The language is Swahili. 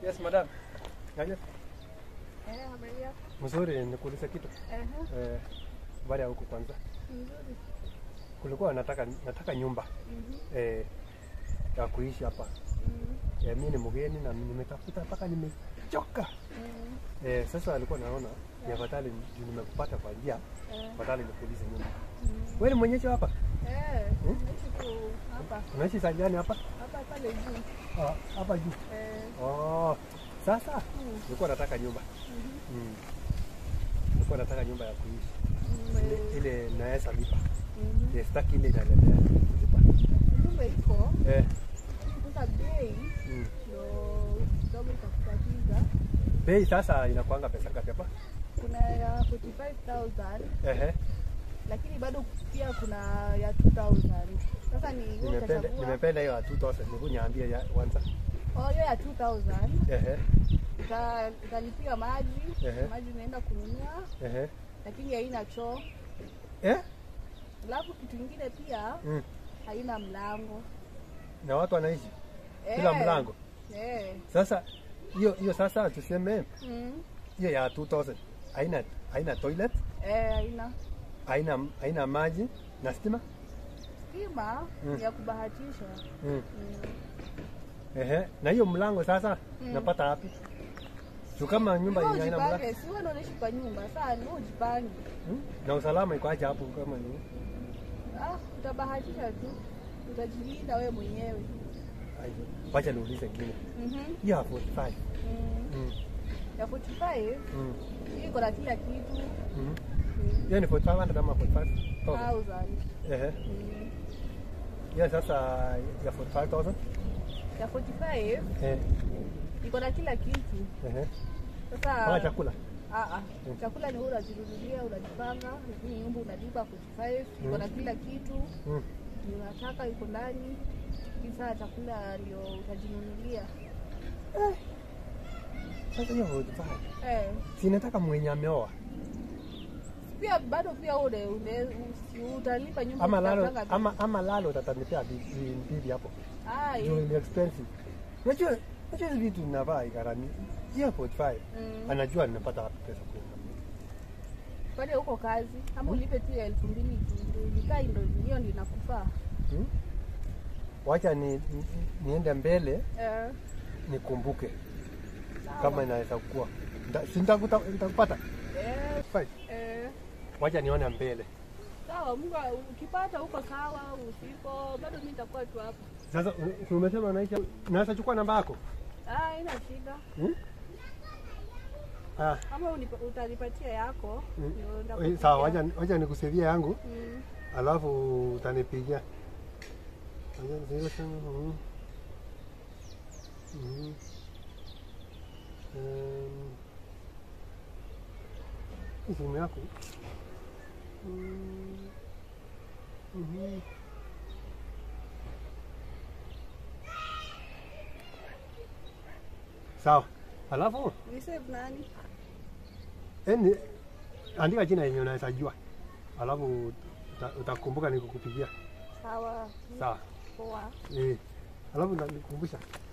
Yes, madam. Ngaje? Habari yako? Mzuri, nikuulize kitu. Baada ya huko kwanza. Mzuri. Kulikuwa nataka nyumba. Ya kuishi hapa. Mimi ni mgeni na nimetafuta mpaka nimechoka. Sasa alikuwa naona ni afadhali nimekupata kwa njia. Afadhali nikuulize nyumba. Wewe ni mwenyeji hapa? Naishi tu hapa. Unaishi sajani hapa? Hapa pale juu. Hapa juu. Sasa nilikuwa nataka nyumba. Nilikuwa nataka nyumba ya kuishi. Ile naweza lipa. Sitaki ile inaendelea kulipa. Nyumba iko. Sasa bei ndio itakutatiza. Bei sasa inakuanga pesa ngapi hapa? Kuna ya 45,000. Lakini bado pia kuna ya 2,000. Sasa ni nimependa hiyo ya 2,000. Hebu niambie ya kwanza. Hiyo ya 2,000. Utalipia maji. Maji unaenda kununua. Lakini haina choo. Alafu kitu kingine pia haina mlango. Na watu wanaishi bila mlango. Sasa hiyo sasa tuseme hiyo ya 2,000 haina toilet? Haina maji na stima? Stima ya kubahatisha. Na hiyo mlango sasa napata wapi? Tu kama nyumba haina mlango. Si wewe unaishi kwa nyumba, sasa ni ujipange. Na usalama iko aje hapo kama ni? Utabahatisha tu. Utajilinda wewe mwenyewe. Wacha niulize kingine. Ya 45. Ya 45? Iko na kila kitu. Hiyo ni 45 ama 45,000? Ya sasa ya 45,000? Ya 45? Iko na kila kitu. Sasa chakula? Chakula ni wewe unajinunulia, unajipanga, lakini nyumba unalipa 45, iko na kila kitu. Unataka iko ndani. Kisa chakula ndio utajinunulia. Sasa hiyo 45. Sinataka mwenye ameoa. Pia bado pia utalipa nyumba ama lalo utatanipea bibi hapo. Ni expensive. Unajua hizo vitu ninavaa ikarani. Hiyo 45. Anajua ninapata wapi pesa kwa. Pale huko kazi, ama ulipe tu 2,000 tu. Nikai ndio hiyo ndio inakufaa. Wacha niende mbele. Nikumbuke. Kama inaweza kuwa. Nitakupata. Wacha nione mbele. Sawa, Mungu ukipata huko sawa, usipo bado mimi nitakuwa tu hapa. Sasa umesema naisha, naweza chukua namba yako? Haina shida. Kama utanipatia yako, ndio sawa, wacha nikusevia yangu. Alafu utanipigia. Wacha simu yako. Sawa. Alafu ni save nani? Andika jina yenyewe unaweza jua. Alafu utakumbuka nikukupigia. Sawa. Sawa. Poa. Alafu nikukumbusha.